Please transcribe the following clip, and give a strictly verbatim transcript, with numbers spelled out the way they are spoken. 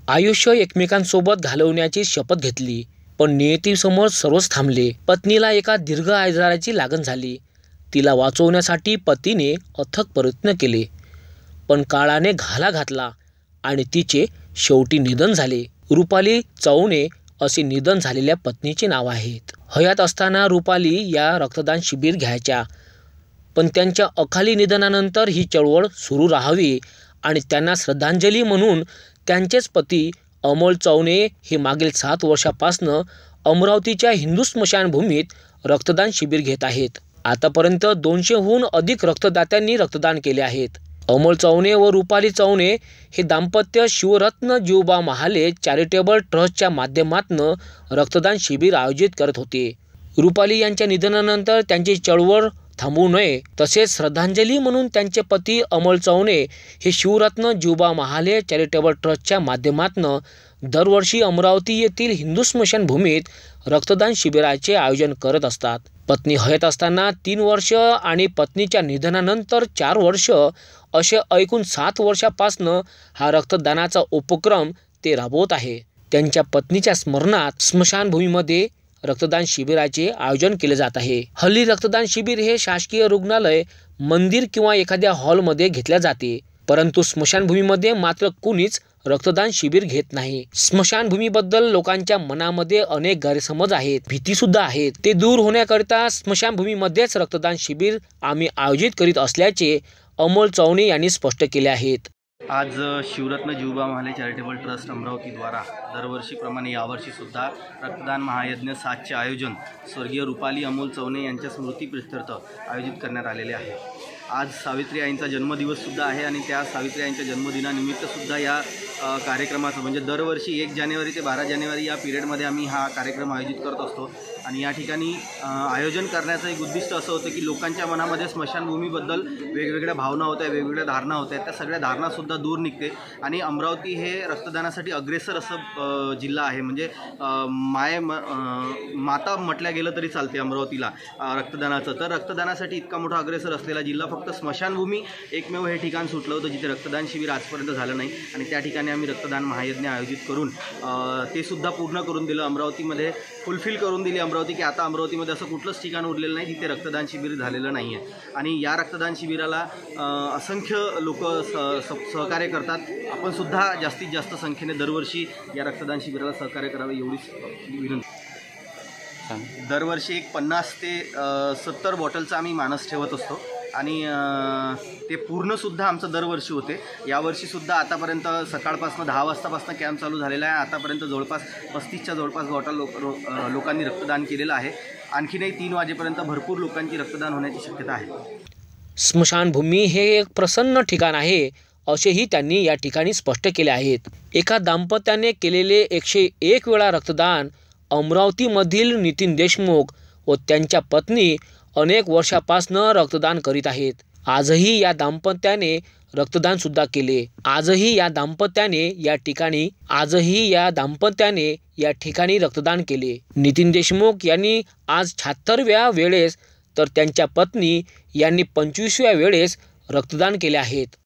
आयुष्य एकमेकांसोबत घालवण्याची शपथ घेतली, पण नियतीसमोर सर्वच थांबले. पत्नीला एका दीर्घ आजाराची लागण झाली. तिला वाचवण्यासाठी पतीने अथक प्रयत्न केले, पण काळाने घाला घातला आणि तिचे शेवटी निधन झाले. रुपाली चौने असे निधन झालेल्या पत्नीचे नाव आहेत. हयात असताना रुपाली या रक्तदान शिबिर घ्यायच्या, पण त्यांच्या अकाली निधनानंतर ही चळवळ सुरू राहावी आणि त्यांना श्रद्धांजली म्हणून त्यांचेच पती अमोल चौने हे मागील सात वर्षापासून अमरावतीच्या हिंदू स्मशानभूमीत रक्तदान शिबिर घेत आहेत. आतापर्यंत दोनशेहून अधिक रक्तदात्यांनी रक्तदान केले आहेत. अमोल चौने व रुपाली चौने हे दाम्पत्य शिवरत्न जीवबा महाले चॅरिटेबल ट्रस्टच्या माध्यमातून रक्तदान शिबिर आयोजित करत होते. रुपाली यांच्या निधनानंतर त्यांची चळवळ थांबवू नये, तसेच श्रद्धांजली म्हणून त्यांचे पती अमोल चौने हे शिवरत्न जीवबा महाले चॅरिटेबल ट्रस्टच्या माध्यमातून दरवर्षी अमरावती येथील हिंदू स्मशानभूमीत रक्तदान शिबिराचे आयोजन करत असतात. पत्नी हयात असताना तीन वर्ष आणि पत्नीच्या निधनानंतर चार वर्ष असे एकूण सात वर्षापासून हा रक्तदानाचा उपक्रम ते राबवत आहे. त्यांच्या पत्नीच्या स्मरणात स्मशानभूमीमध्ये रक्तदान शिबिराचे आयोजन केले जात आहे. हल्ली रक्तदान शिबिर हे शासकीय रुग्णालय, मंदिर किंवा एखाद्या हॉलमध्ये घेतले जाते, परंतु स्मशानभूमीमध्ये मात्र कुणीच रक्तदान शिबिर घेत नाही. स्मशानभूमीबद्दल लोकांच्या मनामध्ये अनेक गैरसमज आहेत, भीती सुद्धा आहेत. ते दूर होण्याकरिता स्मशानभूमीमध्येच रक्तदान शिबिर आम्ही आयोजित करीत असल्याचे अमोल चौने यांनी स्पष्ट केले आहेत. आज शिवरत्न जीवबा महाले चॅरिटेबल ट्रस्ट अमरावतीद्वारा दरवर्षीप्रमाणे यावर्षी सुद्धा रक्तदान महायज्ञ सातचे आयोजन स्वर्गीय रुपाली अमोल चौने यांच्या स्मृतीप्रित्यर्थ आयोजित करण्यात आलेले आहे. आज सावित्री आईंचा जन्मदिवससुद्धा आहे आणि त्या सावित्री आईंच्या जन्मदिनानिमित्तसुद्धा या कार्यक्रमाचं म्हणजे दरवर्षी एक जानेवारी ते बारा जानेवारी या पिरियडमध्ये आम्ही हा कार्यक्रम आयोजित करत असतो. आणि या ठिकाणी आयोजन करण्याचं एक उद्दिष्ट असं होतं की लोकांच्या मनामध्ये स्मशानभूमीबद्दल वेगवेगळ्या भावना होत्या, वेगवेगळ्या धारणा होत्या, त्या सगळ्या धारणासुद्धा दूर निघते. आणि अमरावती हे रक्तदानासाठी अग्रेसर असं जिल्हा आहे, म्हणजे माय माता म्हटल्या गेलं तरी चालते अमरावतीला रक्तदानाचं. तर रक्तदानासाठी इतका मोठा अग्रेसर असलेला जिल्हा, फक्त स्मशानभूमी एकमेव हे ठिकाण सुटलं होतं जिथे रक्तदान शिबिर आजपर्यंत झालं नाही. आणि त्या ठिकाणी आम्ही रक्तदान महायज्ञ आयोजित करून ते सुद्धा पूर्ण करून दिलं. अमरावतीमध्ये फुलफिल करून दिली अमरावती, की आता अमरावतीमध्ये असं कुठलंच ठिकाण उरलेलं नाही जिथे रक्तदान शिबिर झालेलं नाही आहे. आणि या रक्तदान शिबिराला असंख्य लोक सहकार्य करतात. आपण सुद्धा जास्तीत जास्त संख्येने दरवर्षी या रक्तदान शिबिराला सहकार्य करावे एवढीच विनंती. दरवर्षी एक पन्नास ते सत्तर बॉटलचा आम्ही मानस ठेवत असतो आणि ते पूर्णसुद्धा आमचं दरवर्षी होते. यावर्षीसुद्धा आतापर्यंत सकाळपासून दहा वाजतापासून कॅम्प चालू झालेला आहे. आतापर्यंत जवळपास पस्तीसच्या जवळपास बॉटल लोक लोकांनी रक्तदान केलेलं आहे. आणखीनही तीन वाजेपर्यंत भरपूर लोकांची रक्तदान होण्याची शक्यता आहे. स्मशानभूमी हे एक प्रसन्न ठिकाण आहे असेही त्यांनी या ठिकाणी स्पष्ट केले आहेत. एका दाम्पत्याने केलेले एकशे एक वेळा रक्तदान अमरावतीमधील नितीन देशमुख व त्यांच्या पत्नी अनेक वर्षापासून रक्तदान करीत आहेत. आजही या दाम्पत्याने रक्तदान सुद्धा केले. आजही या दाम्पत्याने या ठिकाणी आजही या दाम्पत्याने या ठिकाणी रक्तदान केले. नितीन देशमुख यांनी आज शहात्तरव्या वेळेस तर त्यांच्या पत्नी यांनी पंचवीसव्या वेळेस रक्तदान केले आहेत.